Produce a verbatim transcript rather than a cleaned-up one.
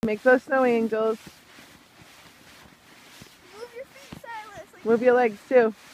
Make those snow angels. Move your feet, Silas. Like Move your legs too.